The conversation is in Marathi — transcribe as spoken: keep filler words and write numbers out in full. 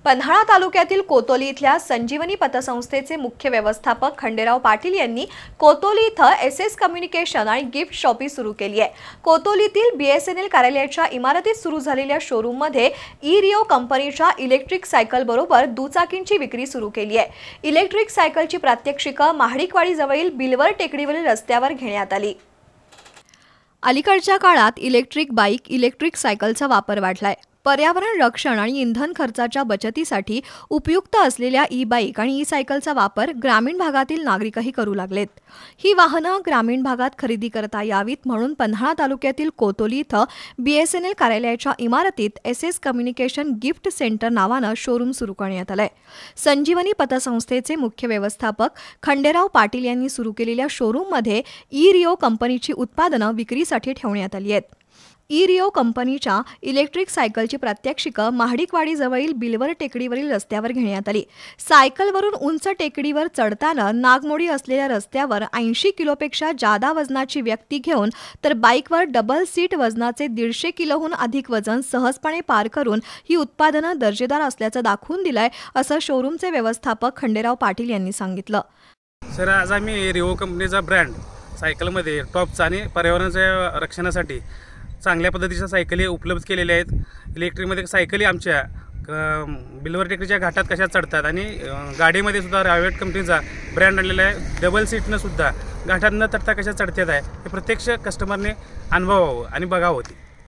पन्हाळा तालुक्यातील कोतोली इथल्या संजीवनी पतसंस्थेचे मुख्य व्यवस्थापक खंडेराव पाटील यांनी कोतोली इथं एस एस कम्युनिकेशन आणि गिफ्ट शॉपी सुरू केली आहे। कोतोलीतील बी एस एन एल कार्यालयाच्या इमारतीत सुरू झालेल्या शोरूम मध्ये ई रिओ कंपनीच्या इलेक्ट्रिक सायकल बरोबर दुचाकींची विक्री सुरू केली आहे। इलेक्ट्रिक सायकलची प्रात्यक्षिकं महाडिकवाडी जवळील बिलवर टेकडीवरील रस्त्यावर घेण्यात आली। अलीकडच्या काळात इलेक्ट्रिक बाईक, इलेक्ट्रिक सायकलचा वापर वाढलाय। पर्यावरण रक्षण आणि इंधन खर्चाच्या बचतीसाठी उपयुक्त असलेल्या ई बाईक आणि ई सायकलचा वापर ग्रामीण भागातील नागरिकही करू लागलेत। ही वाहनं ग्रामीण भागात खरेदी करता यावीत म्हणून पन्हाळा तालुक्यातील कोतोली इथं बी एस एन एल कार्यालयाच्या इमारतीत S S communication gift centre नावानं शोरूम सुरू करण्यात आलंय। संजीवनी पतसंस्थेचे मुख्य व्यवस्थापक खंडेराव पाटील यांनी सुरू केलेल्या शोरूममध्ये ई रिओ कंपनीची उत्पादनं विक्रीसाठी ठेवण्यात आली आहेत। ई रिओ कंपनीच्या इलेक्ट्रिक सायकलची प्रात्यक्षिकं महाडिकवाडी जवळील बिलवर टेकडीवरील रस्त्यावर घेण्यात आली। सायकलवरून उंच टेकडीवर चढताना नागमोडी असलेल्या रस्त्यावर ऐंशी किलोपेक्षा जादा वजनाची व्यक्ती घेऊन तर बाईकवर डबल सीट वजनाचे दीडशे किलोहून अधिक वजन सहजपणे पार करून ही उत्पादनं दर्जेदार असल्याचं दाखवून दिलंय, असं शोरूमचे व्यवस्थापक खंडेराव पाटील यांनी सांगितलं। सर, आज आम्ही रिओ कंपनीचा ब्रँड सायकलमध्ये टॉपचा आणि पर्यावरणाच्या रक्षणासाठी चांगल्या पद्धतीच्या सायकली उपलब्ध केलेल्या आहेत। इलेक्ट्रिकमध्ये सायकली आमच्या बिलवर टेकडीच्या घाटात कशा चढतात आणि गाडीमध्ये सुद्धा रावेट कंपनीचा ब्रँड आणलेला आहे। डबल सीटनं सुद्धा घाटात न चढता कशा चढतात आहे हे प्रत्यक्ष कस्टमरने अनुभवावं आणि बघावं होती।